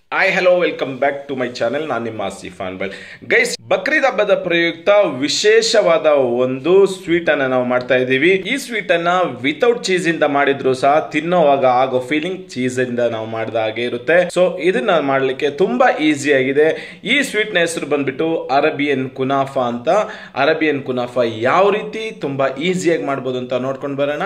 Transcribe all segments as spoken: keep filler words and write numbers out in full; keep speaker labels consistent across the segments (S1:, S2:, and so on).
S1: Hi hello welcome back to my channel. ನಾನು ನಿಮ್ಮ Asif ಅನ್ಬಲ್. Guys, Bakrid ಹಬ್ಬದ ಪ್ರಯುಕ್ತ ವಿಶೇಷವಾದ ಒಂದು ಸ್ವೀಟ್ ಅನ್ನ ನಾವು ಮಾಡ್ತಾ ಇದ್ದೀವಿ. ಈ ಸ್ವೀಟ್ ಅನ್ನ ವಿತೌಟ್ ಚೀಸ್ ಇಂದ ಮಾಡಿದ್ರು ಸಹ ತಿನ್ನೋವಾಗ ಆಗೋ ಫೀಲಿಂಗ್ ಚೀಸ್ ಇಂದ ನಾವು ಮಾಡಿದ ಹಾಗೆ ಇರುತ್ತೆ. ಸೊ ಇದನ್ನ ಮಾಡ್ಲಿಕ್ಕೆ ತುಂಬಾ ಈಸಿ ಆಗಿದೆ. ಈ ಸ್ವೀಟ್ ನ ಹೆಸರು ಬಂದ್ಬಿಟ್ಟು ಅರೇಬಿಯನ್ ಕುನಾಫಾ ಅಂತ. ಅರೇಬಿಯನ್ ಕುನಾಫಾ ಯಾವ ರೀತಿ ತುಂಬಾ ಈಸಿಯಾಗಿ ಮಾಡ್ಬೋದು ಅಂತ ನೋಡ್ಕೊಂಡು ಬರೋಣ.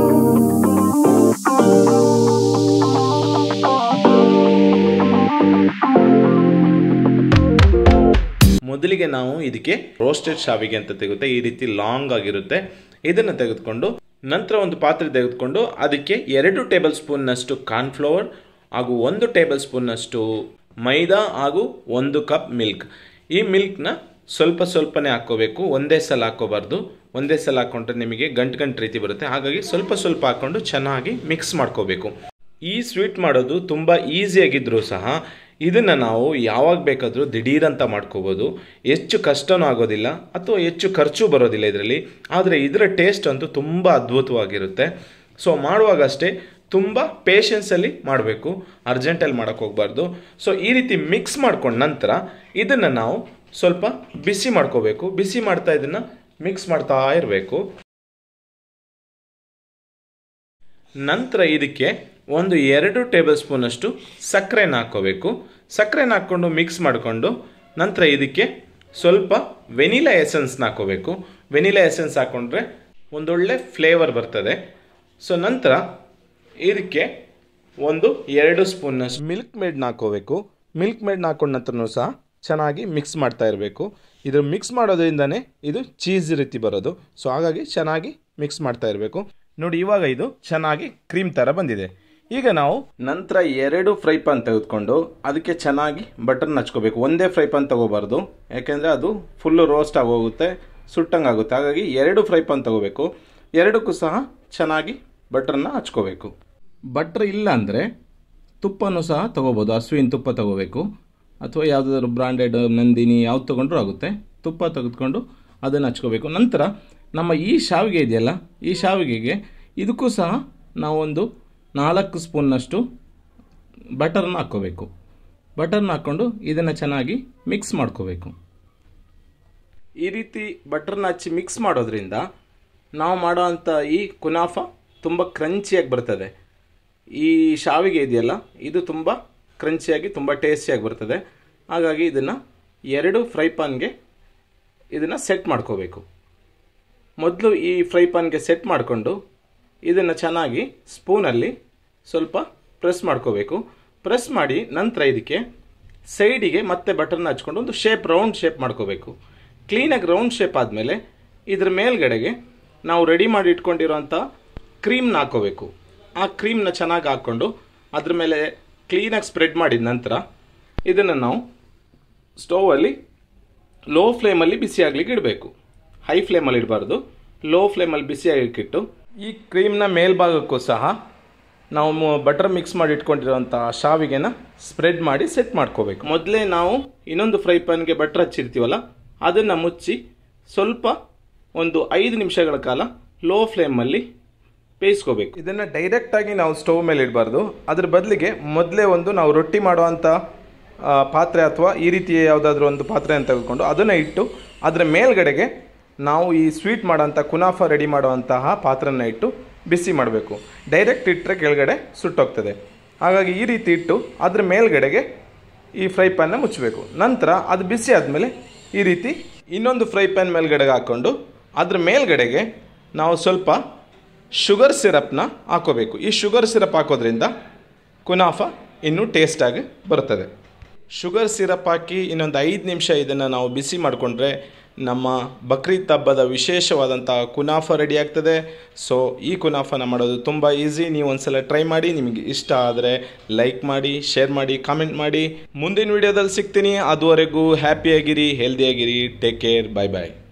S1: ಮೊದಲಿಗೆ ನಾವು ಇದಕ್ಕೆ ರೋಸ್ಟೆಡ್ ಶಾವಿಗೆ ಅಂತ ತೆಗುತ್ತೆ. ಈ ರೀತಿ ಲಾಂಗ್ ಆಗಿರುತ್ತೆ. ಇದನ್ನು ತೆಗೆದುಕೊಂಡು ನಂತರ ಒಂದು ಪಾತ್ರೆ ತೆಗೆದುಕೊಂಡು ಅದಕ್ಕೆ ಎರಡು ಟೇಬಲ್ ಸ್ಪೂನ್ ನಷ್ಟು ಕಾರ್ನ್ಫ್ಲವರ್ ಹಾಗೂ ಒಂದು ಟೇಬಲ್ ಸ್ಪೂನ್ ನಷ್ಟು ಮೈದಾ ಹಾಗೂ ಒಂದು ಕಪ್ ಮಿಲ್ಕ್. ಈ ಮಿಲ್ಕ್ನ ಸ್ವಲ್ಪ ಸ್ವಲ್ಪನೇ ಹಾಕೋಬೇಕು, ಒಂದೇ ಸಲ ಹಾಕೋಬಾರ್ದು. ಒಂದೇ ಸಲ ಹಾಕೊಂಡ್ರೆ ನಿಮಗೆ ಗಂಟು ಗಂಟು ರೀತಿ ಬರುತ್ತೆ. ಹಾಗಾಗಿ ಸ್ವಲ್ಪ ಸ್ವಲ್ಪ ಹಾಕೊಂಡು ಚೆನ್ನಾಗಿ ಮಿಕ್ಸ್ ಮಾಡ್ಕೋಬೇಕು. ಈ ಸ್ವೀಟ್ ಮಾಡೋದು ತುಂಬ ಈಸಿಯಾಗಿದ್ದರೂ ಸಹ ಇದನ್ನು ನಾವು ಯಾವಾಗ ಬೇಕಾದರೂ ದಿಢೀರಂತ ಮಾಡ್ಕೋಬೋದು. ಹೆಚ್ಚು ಕಷ್ಟನೂ ಆಗೋದಿಲ್ಲ ಅಥವಾ ಹೆಚ್ಚು ಖರ್ಚು ಬರೋದಿಲ್ಲ ಇದರಲ್ಲಿ. ಆದರೆ ಇದರ ಟೇಸ್ಟ್ ಅಂತೂ ತುಂಬ ಅದ್ಭುತವಾಗಿರುತ್ತೆ. ಸೊ ಮಾಡುವಾಗ ಅಷ್ಟೇ ತುಂಬ ಪೇಷನ್ಸಲ್ಲಿ ಮಾಡಬೇಕು, ಅರ್ಜೆಂಟಲ್ಲಿ ಮಾಡೋಕ್ಕೆ ಹೋಗಬಾರ್ದು. ಸೊ ಈ ರೀತಿ ಮಿಕ್ಸ್ ಮಾಡ್ಕೊಂಡ ನಂತರ ಇದನ್ನು ನಾವು ಸ್ವಲ್ಪ ಬಿಸಿ ಮಾಡ್ಕೋಬೇಕು. ಬಿಸಿ ಮಾಡ್ತಾ ಇದನ್ನು ಮಿಕ್ಸ್ ಮಾಡ್ತಾ ಇರಬೇಕು. ನಂತರ ಇದಕ್ಕೆ ಒಂದು ಎರಡು ಟೇಬಲ್ ಸ್ಪೂನಷ್ಟು ಸಕ್ಕರೆನ ಹಾಕ್ಕೋಬೇಕು. ಸಕ್ಕರೆನ ಹಾಕ್ಕೊಂಡು ಮಿಕ್ಸ್ ಮಾಡಿಕೊಂಡು ನಂತರ ಇದಕ್ಕೆ ಸ್ವಲ್ಪ ವೆನಿಲಾ ಎಸೆನ್ಸ್ನ ಹಾಕ್ಕೋಬೇಕು. ವೆನಿಲಾ ಎಸೆನ್ಸ್ ಹಾಕ್ಕೊಂಡ್ರೆ ಒಂದೊಳ್ಳೆ ಫ್ಲೇವರ್ ಬರ್ತದೆ. ಸೊ ನಂತರ ಇದಕ್ಕೆ ಒಂದು ಎರಡು ಸ್ಪೂನಷ್ಟು ಮಿಲ್ಕ್ ಮೇಡ್ನ ಹಾಕ್ಕೋಬೇಕು. ಮಿಲ್ಕ್ ಮೇಡ್ನ ಹಾಕೊಂಡ ನಂತರನೂ ಸಹ ಚೆನ್ನಾಗಿ ಮಿಕ್ಸ್ ಮಾಡ್ತಾ ಇರಬೇಕು. ಇದು ಮಿಕ್ಸ್ ಮಾಡೋದ್ರಿಂದನೇ ಇದು ಚೀಸ್ ರೀತಿ ಬರೋದು. ಸೊ ಹಾಗಾಗಿ ಚೆನ್ನಾಗಿ ಮಿಕ್ಸ್ ಮಾಡ್ತಾ ಇರಬೇಕು. ನೋಡಿ, ಇವಾಗ ಇದು ಚೆನ್ನಾಗಿ ಕ್ರೀಮ್ ಥರ ಬಂದಿದೆ. ಈಗ ನಾವು ನಂತರ ಎರಡು ಫ್ರೈ ಪಾನ್ ತೆಗೆದುಕೊಂಡು ಅದಕ್ಕೆ ಚೆನ್ನಾಗಿ ಬಟರ್ನ ಹಚ್ಕೋಬೇಕು. ಒಂದೇ ಫ್ರೈ ಪಾನ್ ತಗೋಬಾರ್ದು, ಯಾಕೆಂದರೆ ಅದು ಫುಲ್ಲು ರೋಸ್ಟ್ ಆಗೋಗುತ್ತೆ, ಸುಟ್ಟಂಗೆ ಆಗುತ್ತೆ. ಹಾಗಾಗಿ ಎರಡು ಫ್ರೈ ಪಾನ್ ತಗೋಬೇಕು. ಎರಡಕ್ಕೂ ಸಹ ಚೆನ್ನಾಗಿ ಬಟರ್ನ ಹಚ್ಕೋಬೇಕು. ಬಟ್ರ್ ಇಲ್ಲ ಅಂದರೆ ತುಪ್ಪನೂ ಸಹ ತೊಗೋಬೋದು. ಹಸುವಿನ ತುಪ್ಪ ತಗೋಬೇಕು ಅಥವಾ ಯಾವುದಾದ್ರು ಬ್ರಾಂಡೆಡ್ ನಂದಿನಿ ಯಾವ್ದು ತೊಗೊಂಡ್ರೂ ಆಗುತ್ತೆ. ತುಪ್ಪ ತೆಗೆದುಕೊಂಡು ಅದನ್ನು ಹಚ್ಕೋಬೇಕು. ನಂತರ ನಮ್ಮ ಈ ಶಾವಿಗೆ ಇದೆಯಲ್ಲ, ಈ ಶಾವಿಗೆಗೆ ಇದಕ್ಕೂ ಸಹ ನಾವೊಂದು ನಾಲ್ಕು ಸ್ಪೂನ್ನಷ್ಟು ಬಟರ್ನ ಹಾಕ್ಕೋಬೇಕು. ಬಟರ್ನ ಹಾಕ್ಕೊಂಡು ಇದನ್ನು ಚೆನ್ನಾಗಿ ಮಿಕ್ಸ್ ಮಾಡ್ಕೋಬೇಕು. ಈ ರೀತಿ ಬಟರ್ನ ಹಚ್ಚಿ ಮಿಕ್ಸ್ ಮಾಡೋದ್ರಿಂದ ನಾವು ಮಾಡೋವಂಥ ಈ ಕುನಾಫಾ ತುಂಬ ಕ್ರಂಚಿಯಾಗಿ ಬರ್ತದೆ. ಈ ಶಾವಿಗೆ ಇದೆಯಲ್ಲ, ಇದು ತುಂಬ ಕ್ರಂಚಿಯಾಗಿ ತುಂಬ ಟೇಸ್ಟಿಯಾಗಿ ಬರ್ತದೆ. ಹಾಗಾಗಿ ಇದನ್ನು ಎರಡು ಫ್ರೈ ಪಾನ್ಗೆ ಇದನ್ನು ಸೆಟ್ ಮಾಡ್ಕೋಬೇಕು. ಮೊದಲು ಈ ಫ್ರೈ ಪಾನ್ಗೆ ಸೆಟ್ ಮಾಡಿಕೊಂಡು ಇದನ್ನು ಚೆನ್ನಾಗಿ ಸ್ಪೂನಲ್ಲಿ ಸ್ವಲ್ಪ ಪ್ರೆಸ್ ಮಾಡ್ಕೋಬೇಕು. ಪ್ರೆಸ್ ಮಾಡಿ ನಂತರ ಇದಕ್ಕೆ ಸೈಡಿಗೆ ಮತ್ತೆ ಬಟರ್ನ ಹಚ್ಕೊಂಡು ಒಂದು ಶೇಪ್ ರೌಂಡ್ ಶೇಪ್ ಮಾಡ್ಕೋಬೇಕು. ಕ್ಲೀನಾಗಿ ರೌಂಡ್ ಶೇಪ್ ಆದಮೇಲೆ ಇದ್ರ ಮೇಲ್ಗಡೆಗೆ ನಾವು ರೆಡಿ ಮಾಡಿ ಇಟ್ಕೊಂಡಿರೋಂಥ ಕ್ರೀಮ್ನ ಹಾಕೋಬೇಕು. ಆ ಕ್ರೀಮ್ನ ಚೆನ್ನಾಗಿ ಹಾಕ್ಕೊಂಡು ಅದ್ರ ಮೇಲೆ ಕ್ಲೀನಾಗಿ ಸ್ಪ್ರೆಡ್ ಮಾಡಿದ ನಂತರ ಇದನ್ನು ನಾವು ಸ್ಟೌವಲ್ಲಿ ಲೋ ಫ್ಲೇಮಲ್ಲಿ ಬಿಸಿ ಆಗ್ಲಿಕ್ಕೆ ಇಡಬೇಕು. ಹೈ ಫ್ಲೇಮಲ್ಲಿ ಇಡಬಾರ್ದು, ಲೋ ಫ್ಲೇಮಲ್ಲಿ ಬಿಸಿ ಆಗಲಿಕ್ಕಿಟ್ಟು ಈ ಕ್ರೀಮ್ನ ಮೇಲ್ಭಾಗಕ್ಕೂ ಸಹ ನಾವು ಬಟರ್ ಮಿಕ್ಸ್ ಮಾಡಿ ಇಟ್ಕೊಂಡಿರೋಂಥ ಶಾವಿಗೆನ ಸ್ಪ್ರೆಡ್ ಮಾಡಿ ಸೆಟ್ ಮಾಡ್ಕೋಬೇಕು. ಮೊದಲೇ ನಾವು ಇನ್ನೊಂದು ಫ್ರೈ ಪ್ಯಾನ್ಗೆ ಬಟರ್ ಹಚ್ಚಿರ್ತೀವಲ್ಲ, ಅದನ್ನು ಮುಚ್ಚಿ ಸ್ವಲ್ಪ ಒಂದು ಐದು ನಿಮಿಷಗಳ ಕಾಲ ಲೋ ಫ್ಲೇಮಲ್ಲಿ ಬೇಯಿಸ್ಕೋಬೇಕು. ಇದನ್ನು ಡೈರೆಕ್ಟಾಗಿ ನಾವು ಸ್ಟವ್ ಮೇಲೆ ಇಡಬಾರ್ದು. ಅದ್ರ ಬದಲಿಗೆ ಮೊದಲೇ ಒಂದು ನಾವು ರೊಟ್ಟಿ ಮಾಡುವಂಥ ಪಾತ್ರೆ ಅಥವಾ ಈ ರೀತಿ ಯಾವುದಾದ್ರೂ ಒಂದು ಪಾತ್ರೆಯನ್ನು ತೆಗೆದುಕೊಂಡು ಅದನ್ನು ಇಟ್ಟು ಅದರ ಮೇಲ್ಗಡೆಗೆ ನಾವು ಈ ಸ್ವೀಟ್ ಮಾಡೋಂಥ ಕುನಾಫಾ ರೆಡಿ ಮಾಡುವಂತಹ ಪಾತ್ರನ ಇಟ್ಟು ಬಿಸಿ ಮಾಡಬೇಕು. ಡೈರೆಕ್ಟ್ ಇಟ್ಟರೆ ಕೆಳಗಡೆ ಸುಟ್ಟೋಗ್ತದೆ. ಹಾಗಾಗಿ ಈ ರೀತಿ ಇಟ್ಟು ಅದ್ರ ಮೇಲ್ಗಡೆಗೆ ಈ ಫ್ರೈ ಪ್ಯಾನ್ನ ಮುಚ್ಚಬೇಕು. ನಂತರ ಅದು ಬಿಸಿ ಆದಮೇಲೆ ಈ ರೀತಿ ಇನ್ನೊಂದು ಫ್ರೈ ಪ್ಯಾನ್ ಮೇಲ್ಗಡೆಗೆ ಹಾಕ್ಕೊಂಡು ಅದ್ರ ಮೇಲ್ಗಡೆಗೆ ನಾವು ಸ್ವಲ್ಪ ಶುಗರ್ ಸಿರಪ್ನ ಹಾಕೋಬೇಕು. ಈ ಶುಗರ್ ಸಿರಪ್ ಹಾಕೋದ್ರಿಂದ ಕುನಾಫಾ ಇನ್ನೂ ಟೇಸ್ಟಾಗಿ ಬರ್ತದೆ. ಶುಗರ್ ಸಿರಪ್ ಹಾಕಿ ಇನ್ನೊಂದು ಐದು ನಿಮಿಷ ಇದನ್ನು ನಾವು ಬಿಸಿ ಮಾಡಿಕೊಂಡ್ರೆ ನಮ್ಮ ಬಕ್ರೀದ್ ಹಬ್ಬದ ವಿಶೇಷವಾದಂಥ ಕುನಾಫಾ ರೆಡಿ ಆಗ್ತದೆ. ಸೊ ಈ ಕುನಾಫಾನ ಮಾಡೋದು ತುಂಬ ಈಸಿ. ನೀವು ಒಂದ್ಸಲ ಟ್ರೈ ಮಾಡಿ. ನಿಮಗೆ ಇಷ್ಟ ಆದರೆ ಲೈಕ್ ಮಾಡಿ, ಶೇರ್ ಮಾಡಿ, ಕಾಮೆಂಟ್ ಮಾಡಿ. ಮುಂದಿನ ವಿಡಿಯೋದಲ್ಲಿ ಸಿಗ್ತೀನಿ. ಅದುವರೆಗೂ ಹ್ಯಾಪಿಯಾಗಿರಿ, ಹೆಲ್ದಿಯಾಗಿರಿ. Take care. ಬಾಯ್ ಬಾಯ್.